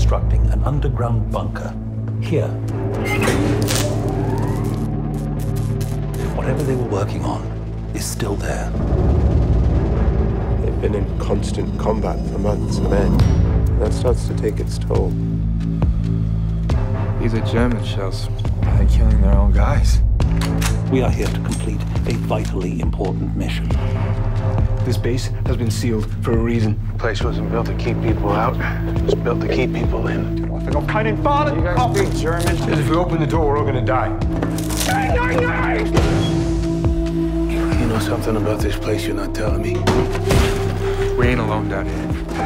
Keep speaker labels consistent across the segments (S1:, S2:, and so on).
S1: constructing an underground bunker here. Whatever they were working on is still there.
S2: They've been in constant combat for months on end. That starts to take its toll.
S3: These are German shells. They're killing their own guys.
S1: We are here to complete a vitally important mission.
S4: This base has been sealed for a reason.
S5: The place wasn't built to keep people out. It was built to keep people in.
S4: You guys speak German? Because if we open the door, we're all gonna die.
S5: You know something about this place you're not telling me?
S3: We ain't alone down here.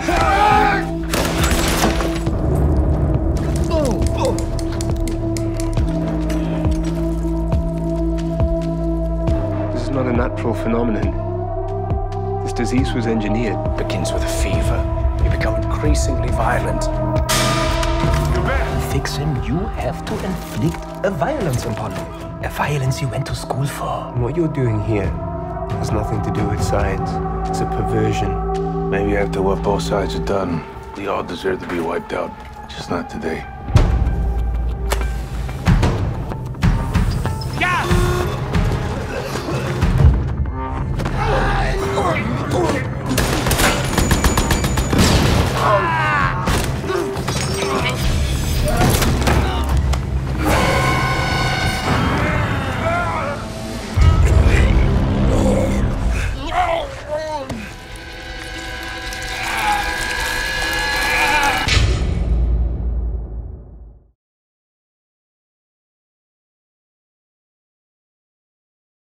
S2: This is not a natural phenomenon. This disease was engineered.
S6: Begins with a fever. You become increasingly violent.
S7: To fix him, you have to inflict a violence upon him. A violence you went to school for.
S2: And what you're doing here has nothing to do with science. It's a perversion.
S5: Maybe after what both sides have done, we all deserve to be wiped out. Just not today.